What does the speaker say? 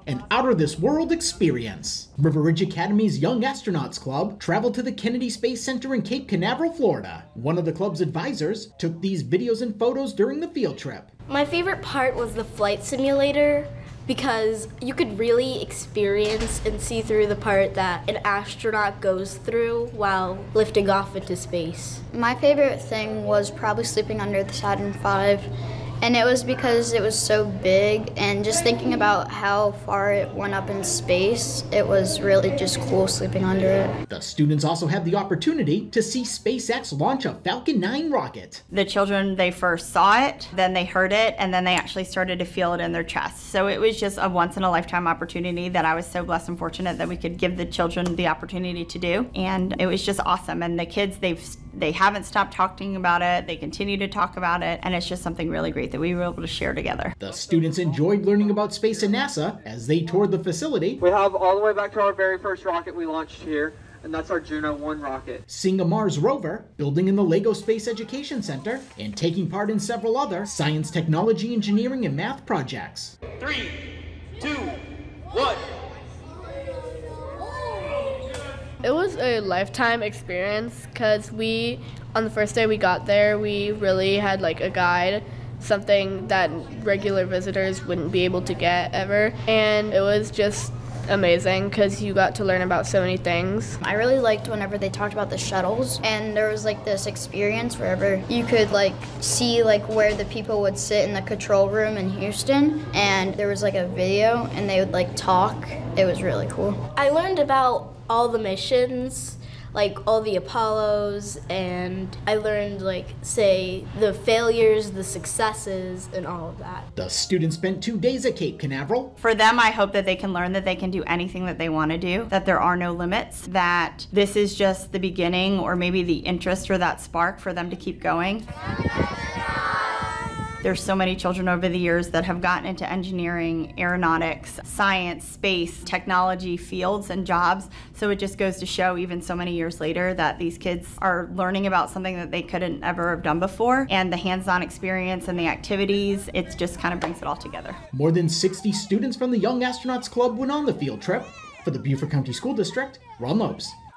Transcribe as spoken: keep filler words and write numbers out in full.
an out-of-this-world experience. River Ridge Academy's Young Astronauts Club traveled to the Kennedy Space Center in Cape Canaveral, Florida. One of the club's advisors took these videos and photos during the field trip. My favorite part was the flight simulator, because you could really experience and see through the part that an astronaut goes through while lifting off into space. My favorite thing was probably sleeping under the Saturn five. And it was because it was so big, and just thinking about how far it went up in space, it was really just cool sleeping under it. The students also had the opportunity to see SpaceX launch a Falcon nine rocket. The children, they first saw it, then they heard it, and then they actually started to feel it in their chest. So it was just a once-in-a-lifetime opportunity that I was so blessed and fortunate that we could give the children the opportunity to do. And it was just awesome. And the kids, they've they haven't stopped talking about it. They continue to talk about it, and it's just something really great that we were able to share together. The students enjoyed learning about space and NASA as they toured the facility. We have all the way back to our very first rocket we launched here, and that's our Juno one rocket. Seeing a Mars rover, building in the LEGO Space Education Center, and taking part in several other science, technology, engineering, and math projects. Three, two, one. It was a lifetime experience because we, on the first day we got there, we really had like a guide, something that regular visitors wouldn't be able to get ever. And it was just amazing because you got to learn about so many things. I really liked whenever they talked about the shuttles, and there was like this experience wherever you could like see like where the people would sit in the control room in Houston, and there was like a video and they would like talk. It was really cool. I learned about all the missions, like all the Apollos, and I learned like, say, the failures, the successes, and all of that. The students spent two days at Cape Canaveral. For them, I hope that they can learn that they can do anything that they want to do, that there are no limits, that this is just the beginning or maybe the interest or that spark for them to keep going. There's so many children over the years that have gotten into engineering, aeronautics, science, space, technology fields and jobs. So it just goes to show, even so many years later, that these kids are learning about something that they couldn't ever have done before. And the hands-on experience and the activities, it just kind of brings it all together. More than sixty students from the Young Astronauts Club went on the field trip. For the Beaufort County School District, Ron Lopes.